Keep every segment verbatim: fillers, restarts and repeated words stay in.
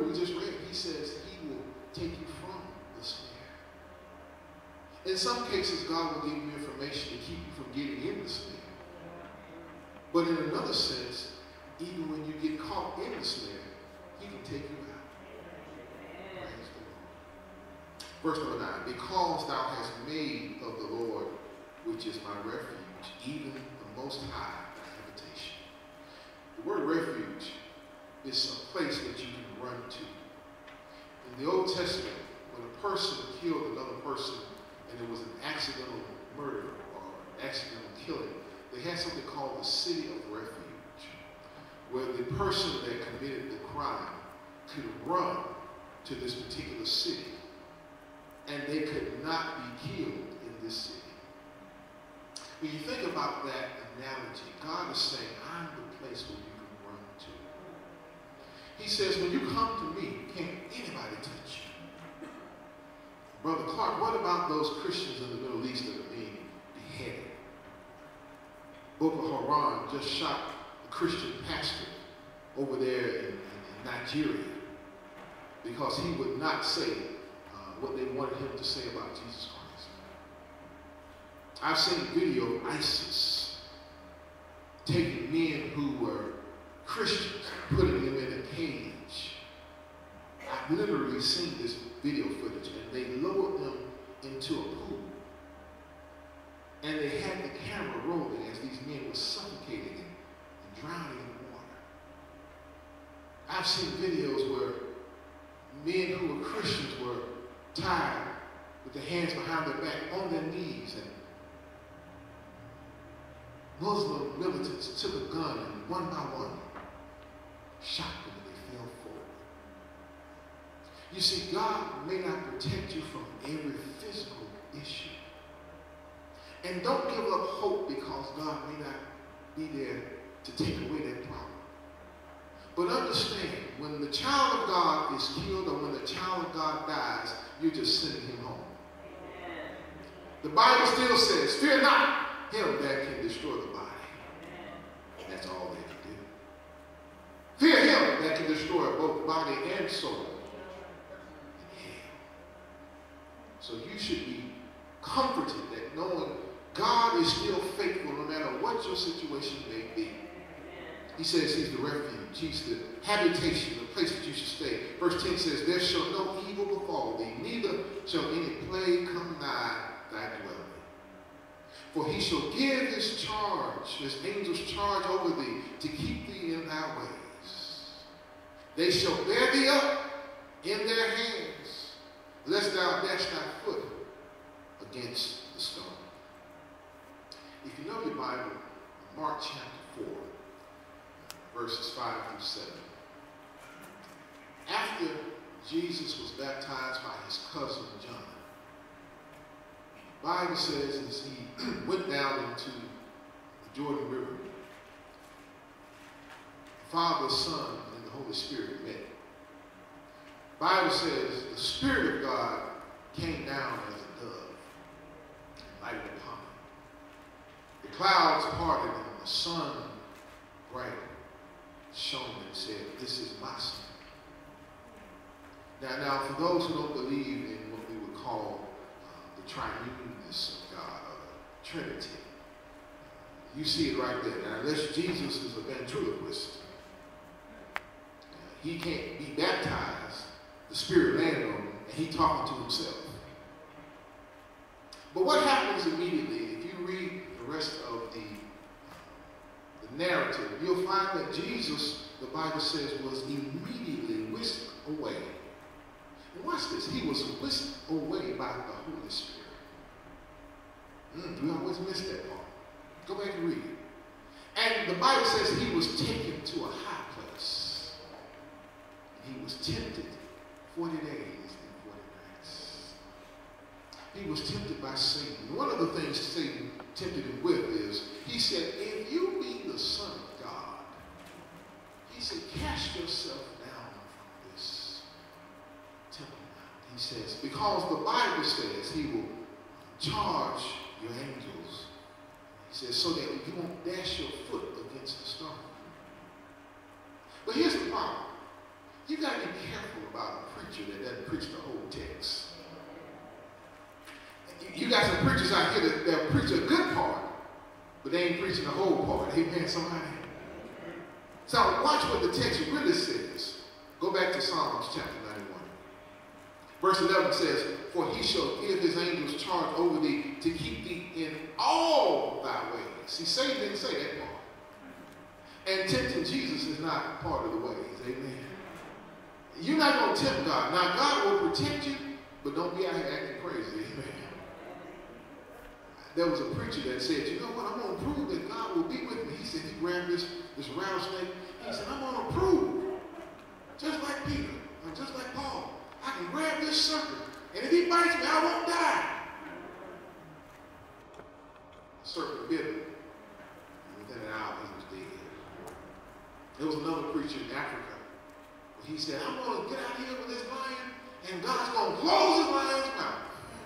we just read, he says he will take you from the snare. In some cases, God will give you information to keep you from getting in the snare. But in another sense, even when you get caught in the snare, he can take you out. Praise the Lord. Verse number nine, because thou hast made of the Lord, which is my refuge, even the Most High, thy habitation. The word refuge is a place that you can run to. In the Old Testament, when a person killed another person and it was an accidental murder or an accidental killing, they had something called the city of refuge, where the person that committed the crime could run to this particular city, and they could not be killed in this city. When you think about that analogy, God is saying, I'm the place where you can run to. He says, when you come to me, can't anybody touch you. Brother Clark, what about those Christians in the Middle East that are being beheaded? Boko Haram just shot a Christian pastor over there in, in, in Nigeria because he would not say uh, what they wanted him to say about Jesus Christ. I've seen a video of ISIS taking men who were Christians, putting them in a cage. I've literally seen this video footage, and they lowered them into a pool. And they had the camera rolling as these men were suffocating and, and drowning in water. I've seen videos where men who were Christians were tied with their hands behind their back on their knees, and Muslim militants took a gun and one by one shot them and they fell forward. You see, God may not protect you from every physical issue. And don't give up hope because God may not be there to take away that problem. But understand, when the child of God is killed or when the child of God dies, you're just sending him home. Amen. The Bible still says, fear not him that can destroy the body. And that's all they can do. Fear him that can destroy both body and soul in hell. So you should be comforted that knowing God is still faithful no matter what your situation may be. He says he's the refuge. He's the habitation, the place that you should stay. Verse ten says, there shall no evil befall thee, neither shall any plague come nigh thy dwelling. For he shall give his charge, his angels charge over thee, to keep thee in thy ways. They shall bear thee up in their hands, lest thou dash thy foot against the stone. If you know your Bible, Mark chapter four, verses five through seven. After Jesus was baptized by his cousin John, the Bible says as he went down into the Jordan River, the Father, Son, and the Holy Spirit met. The Bible says the Spirit of God came down as a dove and lighted upon him. The clouds parted and the sun brightened, shone and said, this is my son. Now, now, for those who don't believe in what we would call uh, the triuneness of God, or the Trinity, you see it right there. Now, unless Jesus is a ventriloquist, uh, he can't be baptized, the Spirit landed on him, and he talking to himself. But what happens immediately, if you read the rest of the, uh, the narrative, you'll find that Jesus, the Bible says, was immediately whisked away. And watch this. He was whisked away by the Holy Spirit. Mm, we always miss that part. Go back and read it. And the Bible says he was taken to a high place. He was tempted forty days and forty nights. He was tempted by Satan. One of the things Satan tempted him with is, he said, if you be the Son of God, he said, cast yourself down from this temple mount. He says, because the Bible says he will charge your angels. He says, so that you won't dash your foot against the stone. But here's the problem. you got to be careful about a preacher that doesn't preach the whole text. You got some preachers out here that, that preach a good part, but they ain't preaching the whole part. Amen, somebody? So watch what the text really says. Go back to Psalms chapter ninety-one. Verse eleven says, for he shall give his angels charge over thee to keep thee in all thy ways. See, Satan didn't say that part. And tempting Jesus is not part of the ways. Amen. You're not going to tempt God. Now, God will protect you, but don't be out here acting crazy. Amen. There was a preacher that said, you know what, I'm going to prove that God will be with me. He said, he grabbed this, this rattlesnake. He said, I'm going to prove, just like Peter, or just like Paul, I can grab this serpent, and if he bites me, I won't die. The serpent bit him, and within an hour, he was dead. There was another preacher in Africa, where he said, I'm going to get out here with this lion, and God's going to close his lion's mouth.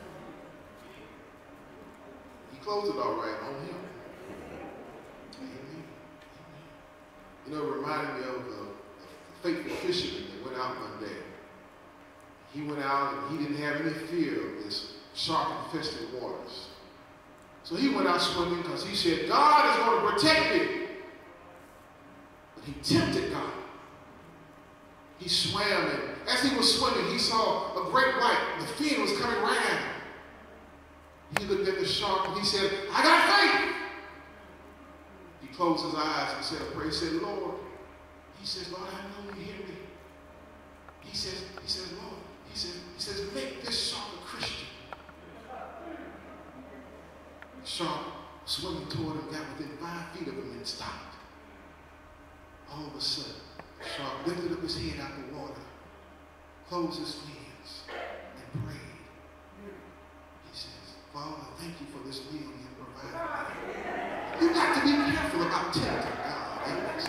Close it all right on him. Amen. You know, it reminded me of a, a faithful fisherman that went out one day. He went out and he didn't have any fear of this shark-infested waters. So he went out swimming because he said, God is going to protect me. But he tempted God. He swam, and as he was swimming, he saw a great white. The fin was coming right at him. He looked at the shark and he said, I got faith. He closed his eyes and said a prayer. He said, Lord. He says, Lord, I know you hear me. He says, he says, Lord. He says, he says, make this shark a Christian. The shark swimming toward him, got within five feet of him and stopped. All of a sudden, the shark lifted up his head out of the water, closed his hands, and prayed. Father, thank you for this meal you provided. You've got to be careful about tempting God.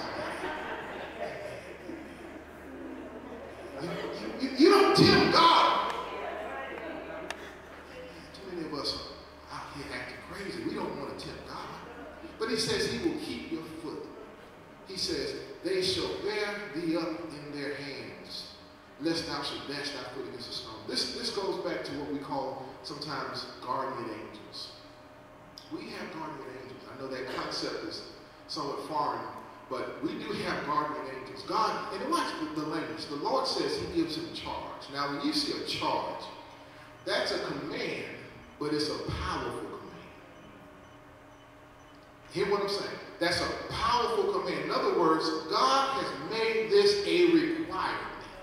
You, you, you, you don't tempt God. Too many of us are out here acting crazy. We don't want to tempt God. But he says he will keep your foot. He says, they shall bear thee up in their hands, lest thou should dash thy foot against a stone. This, this goes back to what we call sometimes guardian angels. We have guardian angels. I know that concept is somewhat foreign, but we do have guardian angels. God, and watch the, the language. The Lord says he gives him charge. Now, when you see a charge, that's a command, but it's a powerful command. Hear what I'm saying? That's a powerful command. In other words, God has made this a requirement.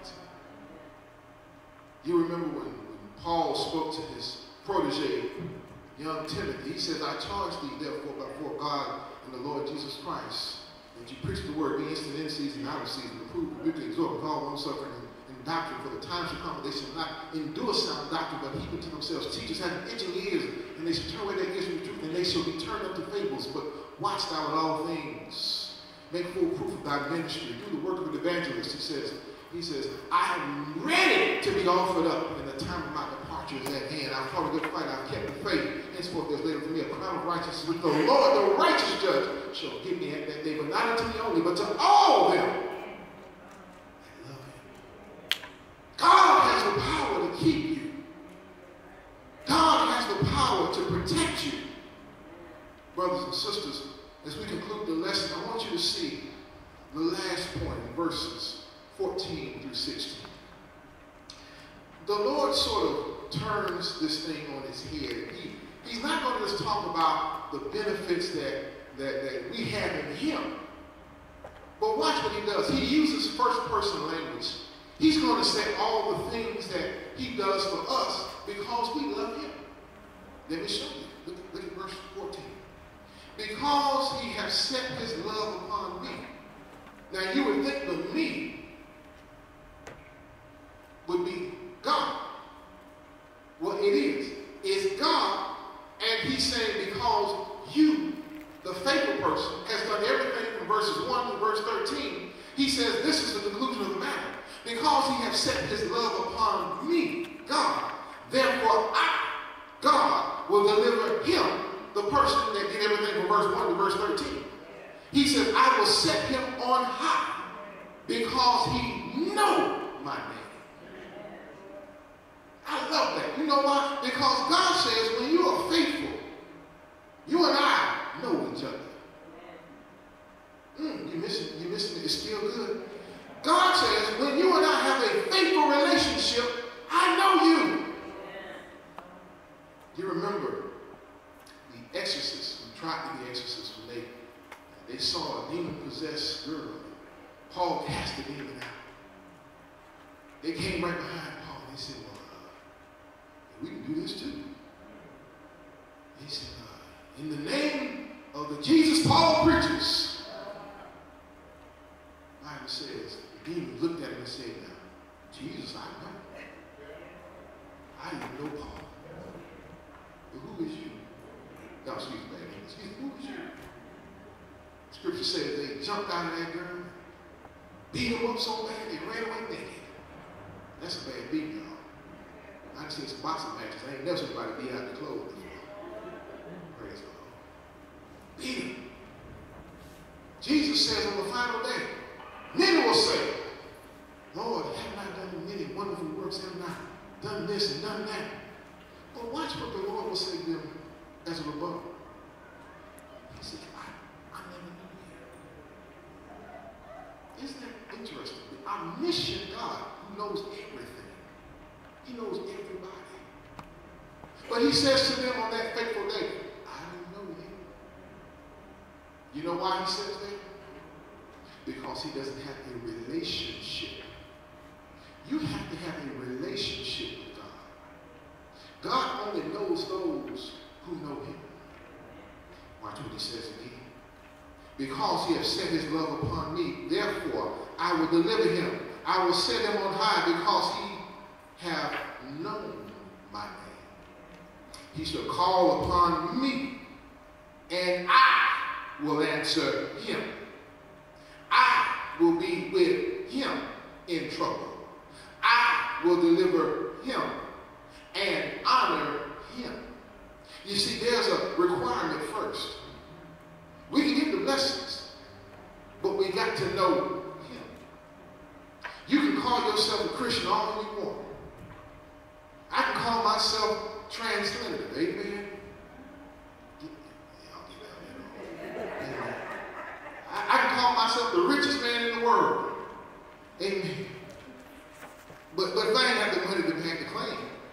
You remember when, when Paul spoke to his protege, young Timothy. He says, I charge thee therefore before God and the Lord Jesus Christ, that you preach the word, be instant in season, out of season, reprove, rebuke, exhort with all long-suffering and, and doctrine, for the time shall come, they shall not endure sound doctrine, but heap unto themselves teachers having itching ears, and they shall turn away their ears from the truth, and they shall be turned unto fables. But watch thou in all things, make full proof of thy ministry, do the work of an evangelist. He says, He says, I am ready to be offered up, and the time of my departure is at hand. I've fought a good fight, I've kept the faith. Henceforth there's laid for me a crown of righteousness, which the Lord, the righteous judge, shall give me at that day, but not unto me only, but to all them that love him. God has the power to keep you. God has the power to protect you. Brothers and sisters, as we conclude the lesson, I want you to see the last point in verses fourteen through sixteen. The Lord sort of turns this thing on its head. He, he's not going to just talk about the benefits that, that, that we have in him. But watch what he does. He uses first person language. He's going to say all the things that he does for us because we love him. Let me show you. Look, look at verse fourteen. Because he has set his love upon me. Now you would think the me would be God. Well, it is. It's God, and he's saying because you, the faithful person, has done everything from verses one to verse thirteen, he says this is the conclusion of the matter. Because he has set his love upon me, God, therefore I, God, will deliver him, the person that did everything from verse one to verse thirteen. He says, I will set him on high because he knows my name. I love that. You know why? Because God says when you are faithful, you and I know each other. Mm, you missing, you missing it. It's still good. God says when you and I have a faithful relationship, I know you. You remember the exorcists, who tried to be exorcists, when they, they saw a demon-possessed girl. Paul cast the demon out. They came right behind Paul. They said, well, uh, we can do this too. He said, uh, in the name of the Jesus Paul preaches. The Bible says, the demon looked at him and said, now, Jesus, I know. I didn't know Paul. But who is you? No, excuse me, excuse me, who is you? Scripture says they jumped out of that girl, beat him up so bad, they ran away naked. That's a bad beat, y'all. I've seen some boxing matches. I ain't never seen somebody beat out the clothes before. Praise the Lord. Beat him. Jesus says on the final day, many will say, Lord, have I done many wonderful works? Have I done this and done that? But watch what the Lord will say to them as a rebuttal. He said, I, I never knew you. Isn't that interesting? The omniscient God who knows everything. He knows everybody. But he says to them on that fateful day, I don't know you. You know why he says that? Because he doesn't have a relationship. You have to have a relationship with God. God only knows those who know him. Watch what he says again. Because he has set his love upon me, therefore I will deliver him. I will set him on high because he hath known my name. He shall call upon me, and I will answer him. I will be with him in trouble. I will deliver him and honor him. You see, there's a requirement first. We can get the blessings, but we got to know him. You can call yourself a Christian all you want. I can call myself transgender. Amen. I, I can call myself the richest man in the world. Amen. But, but if I ain't have the money to make the claim,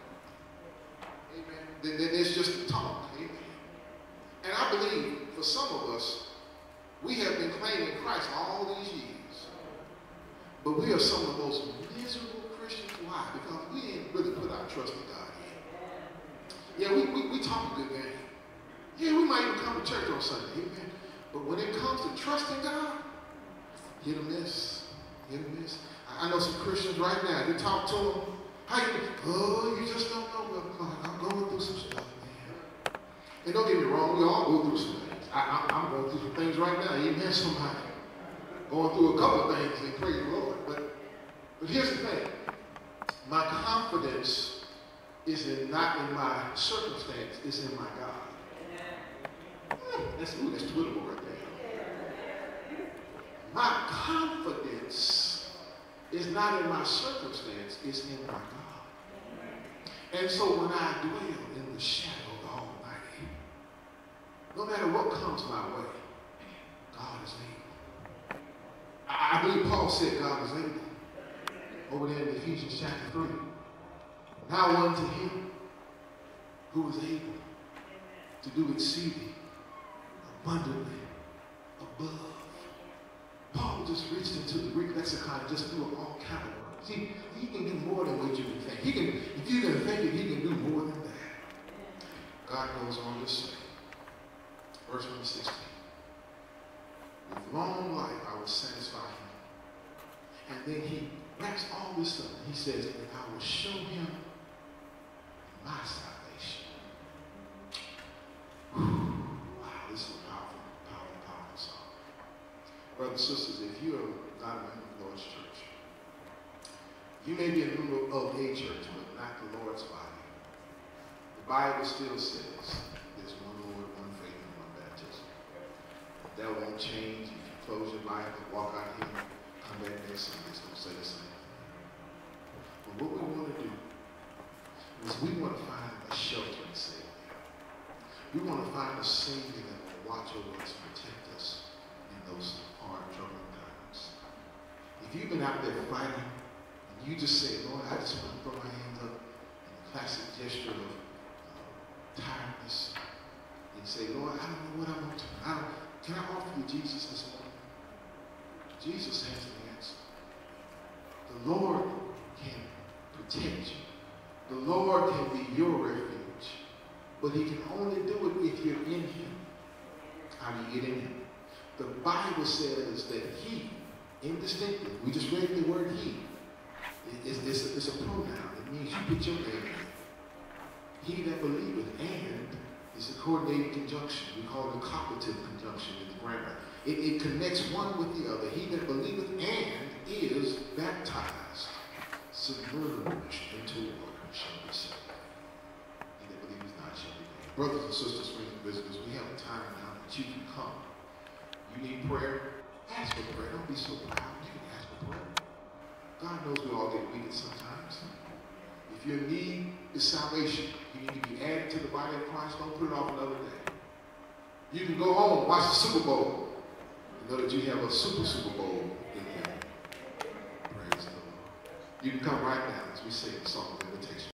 amen, then, then it's just a talk. Amen. And I believe for some of us, we have been claiming Christ all these years. But we are some of the most miserable Christians. Why? Because we didn't really put our trust in God yet. Yeah, we, we, we talk a good game. Yeah, we might even come to church on Sunday. Amen. But when it comes to trusting God, hit or miss. Hit or miss. I know some Christians right now, you talk to them, how you, oh, you just don't know, Brother Clark, I'm going through some stuff, man. And don't get me wrong, we all go through some things. I, I, I'm going through some things right now, amen, somebody. Going through a couple of things, and praise the Lord. But, but here's the thing. My confidence is in, not in my circumstance, it's in my God. That's, ooh, that's tweetable right there. My confidence is not in my circumstance, it's in my God. And so when I dwell in the shadow of the Almighty, no matter what comes my way, God is able. I, I believe Paul said God is able. Over there in Ephesians chapter three. Now unto him who is able to do exceeding abundantly above. Paul just reached into the Greek lexicon and just threw up all kind of words. He, he can do more than what you can think. He can, if you can think it, he can do more than that. God goes on to say, verse number sixteen, with long life I will satisfy him. And then he wraps all this up. He says, and I will show him my salvation. Whew. Wow, this is a powerful, powerful, powerful song. Brothers and sisters, if you are not a member of the Lord's church, you may be a member of a church, but not the Lord's body. The Bible still says there's one Lord, one faith, and one baptism. That won't change. If you close your Bible, walk out here, come back next Sunday, it's going to say the same. is we want to find a shelter and Savior. We want to find a Savior that will watch over us, protect us in those hard, troubling times. If you've been out there fighting, and you just say, Lord, I just want to throw my hands up in a classic gesture of uh, tiredness, and say, Lord, I don't know what I want to. I don't, can I offer you Jesus this morning? Jesus has the answer. The Lord can protect you. The Lord can be your refuge. But he can only do it if you're in him. How do you get in him? The Bible says that he, indistinctly, we just read the word he. It's, it's, a, it's a pronoun. It means you put your name in it. He that believeth, and is a coordinated conjunction. We call it a copulative conjunction in the grammar. It, it connects one with the other. He that believeth and is baptized, submerged into water, shall be saved. He that believeth not shall be damned. Brothers and sisters, friends and visitors, we have a time now that you can come. You need prayer? Ask for prayer. Don't be so proud. You can ask for prayer. God knows we all get weak sometimes. If your need is salvation, you need to be added to the body of Christ. Don't put it off another day. You can go home, watch the Super Bowl, and know that you have a super Super Bowl in heaven. Praise the Lord. You can come right now as we sing the song of invitation.